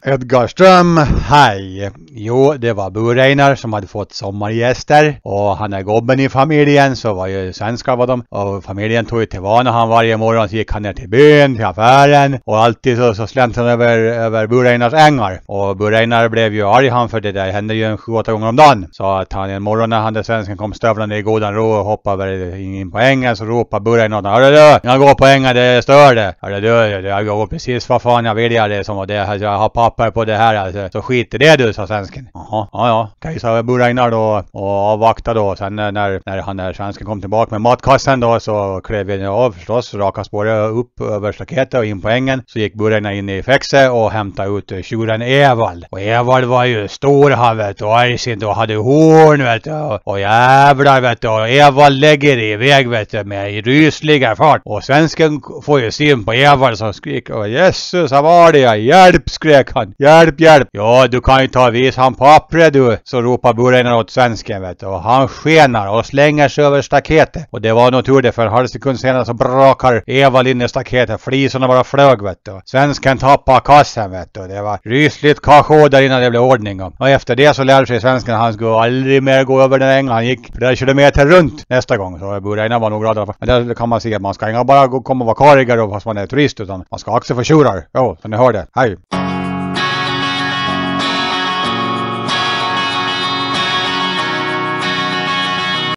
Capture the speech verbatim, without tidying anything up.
Edgar Ström, hej. Jo, det var Bo Reinar som hade fått sommargäster och han är gobben i familjen, så var ju svenskar var de. Och familjen tog ju till vana han varje morgon, så gick han ner till byn, till affären och alltid så, så slänt han över, över Bo Reinars ängar. Och Bo Reinar blev ju arg han, för det där hände ju en sju åtta gånger om dagen. Så att han en morgon när han där svensken kom stövlande i godan ro och hoppade in på ängen, så ropade Bo Reinar: "Hörru du, jag går på ängen, det stör det. Hörru du, jag går precis vad fan jag vill göra det som, och det, jag har papper på det här, alltså. Så skit i det du", sa svensken. Jaha, ja ja. Okej, så Bo Reinar då och avvaktade då. Sen när, när han där svensken kom tillbaka med matkassen då, så klev vi av förstås, raka spåret upp över staketet och in på ängen. Så gick Bo Reinar in i fäxe och hämtade ut tjuren Evald. Och Evald var ju stor, han vet, och argsint och hade horn, vet du, och, och jävlar, vet du, och Evald lägger iväg, vet du, med rysliga fart. Och svensken får ju syn på Evald som skrek: "Åh Jesus, vad var det? Hjälp", skrek han. "Hjälp, hjälp." "Ja, du kan ju ta vis han pappret du", så ropar Bo Reinar åt svensken, vet du. Och han skenar och slänger sig över staketet. Och det var nog tur det, för en halv sekund senare så brakar Evald in i staketet. Flisorna bara flög, vet du. Svensken tappade kassen, vet du. Det var rysligt kachå där innan det blev ordning. Och efter det så lärde sig svensken att han skulle aldrig mer gå över den ängen. Han gick flera kilometer runt nästa gång. Så Bo Reinar var nog glad. Men där kan man se att man ska inte bara komma och vara karigare och fast man är turist, utan man ska också få tjurar. Jo, så ni hör det. Hej.